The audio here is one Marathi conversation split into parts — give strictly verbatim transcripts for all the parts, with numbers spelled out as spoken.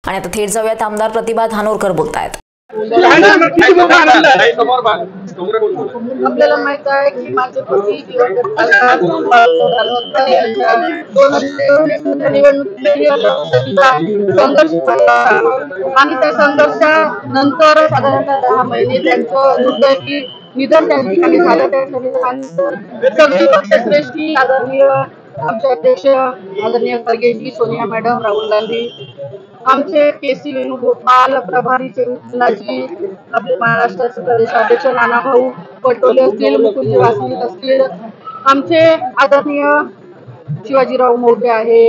आणि आता थेट जाऊयात आमदार प्रतिभा धानोरकर बोलतायत। आपल्याला माहित आहे की माझे पती संघर्ष आणि त्या संघर्षानंतर साधारणतः दहा महिने त्यांचं दुर्दैवी निधन त्या ठिकाणी झालं। त्या सगळी पक्षश्रेष्ठी आदरणीय आमचे अध्यक्ष आदरणीय खरगेजी, सोनिया मॅडम, राहुल गांधी, आमचे केसी वेणुगोपाल, प्रभारी चेंगुलाजी, आपले महाराष्ट्राचे प्रदेशाध्यक्ष नानाभाऊ पटोले असतील, मुकुंदजी वासनिक असतील, आमचे आदरणीय शिवाजीराव मोठे आहे,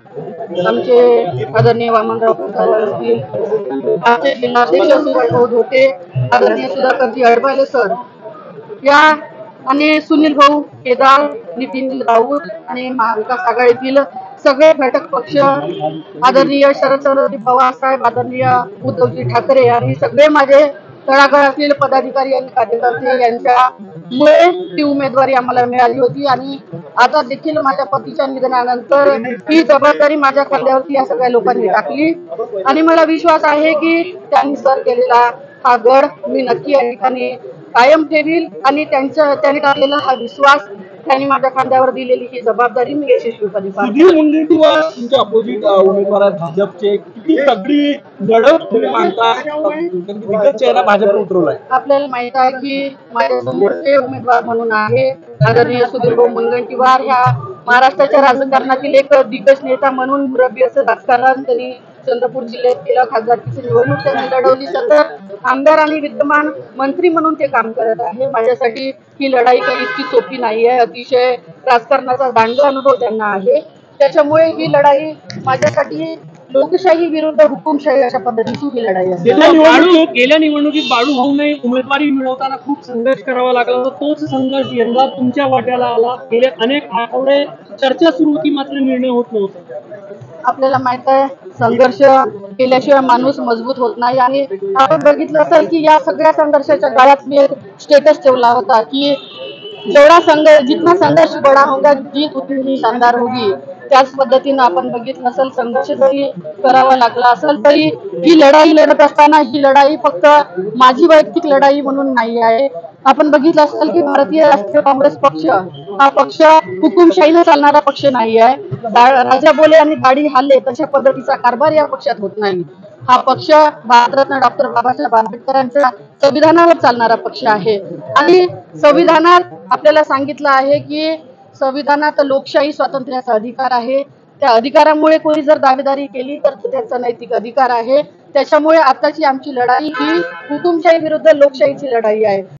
आमचे आदरणीय वामनराव पठारे असतील, आमचे जिल्हाध्यक्ष सुभाषभाऊ धोटे, आदरणीय सुधाकरजी अडबाले सर, या आणि सुनील भाऊ केदार, नितीन राऊत आणि महाविकास आघाडीतील सगळे घटक पक्ष, आदरणीय शरदचंद्रजी पवार साहेब, आदरणीय उद्धवजी ठाकरे आणि सगळे माझे तळागाळ असलेले पदाधिकारी आणि कार्यकर्ते यांच्यामुळे ती उमेदवारी आम्हाला मिळाली होती। आणि आता देखील माझ्या पतीच्या निधनानंतर ही जबाबदारी माझ्या खांद्यावरती या सगळ्या लोकांनी टाकली आणि मला विश्वास आहे की त्यांनी सर केलेला हा गड मी नक्की या ठिकाणी कायम ठेवील आणि त्यांच्या त्यांनी टाकलेला हा विश्वास, त्यांनी माझ्या खांद्यावर दिलेली ही जबाबदारी मी यशस्वीपणे पार पाडेन। तुमचे अपोजिट उमेदवार आहेत भाजपचे, किती तगडी लढत तुम्ही मानता, विगत चेहरा भाजप उतरवलाय? आपल्याला माहित आहे की माझ्या समोरचे उमेदवार म्हणून आहे आदरणीय सुधीरभाऊ मुनगंटीवार, ह्या महाराष्ट्राच्या राजकारणातील एक दिग्गज नेता म्हणून मुरब्बी असं राजकारण त्यांनी चंद्रपूर जिल्ह्यात केलं। खासदारकीची निवडणूक त्यांनी लढवली, सतत आमदार आणि विद्यमान मंत्री म्हणून ते काम करत आहे। माझ्यासाठी ही लढाई काही इतकी सोपी नाही आहे, अतिशय राजकारणाचा दांडगा अनुभव त्यांना आहे, त्याच्यामुळे ही लढाई माझ्यासाठी लोकशाही विरुद्ध हुकुमशाही अशा पद्धतीची ही लढाई आहे। गेल्या निवडणुकीत बाळू भाऊने उमेदवारी मिळवताना खूप संघर्ष करावा लागला होता, तोच संघर्ष यंदा तुमच्या वाट्याला आला। गेले अनेक आठवडे चर्चा सुरू होती, मात्र निर्णय होत नव्हता। आपल्याला माहित आहे संघर्ष केल्याशिवाय माणूस मजबूत होत नाही आणि आपण बघितलं असेल की या सगळ्या संघर्षाच्या काळात मी एक स्टेटस ठेवला होता की जेवढा संघर्ष जितना संघर्ष बडा होगा जीत उतनी शानदार होगी। त्याच पद्धतीनं आपण बघितलं असेल संघर्ष जरी करावा लागला असेल तरी ही लढाई लढत असताना ही लढाई फक्त माझी वैयक्तिक लढाई म्हणून नाही आहे। आपण बघितलं असेल की भारतीय राष्ट्रीय काँग्रेस पक्ष हा पक्ष हुकुमशाहीने चालणारा पक्ष नाही आहे। राजा बोले आणि दाढी हाले तशा पद्धतीचा कारभार या पक्षात होत नाही। हा पक्ष भारतरत्न डॉक्टर बाबासाहेब आंबेडकरांच्या संविधानावर चालणारा पक्ष आहे आणि संविधानात आपल्याला सांगितलं आहे की संविधानात लोकशाही स्वातंत्र्याचा अधिकार आहे। त्या अधिकारामुळे कोणी जर दावेदारी केली तर त्याचा नैतिक अधिकार आहे। त्याच्यामुळे आताची आमची लढाई ही हुकुमशाही विरुद्ध लोकशाहीची लढाई आहे।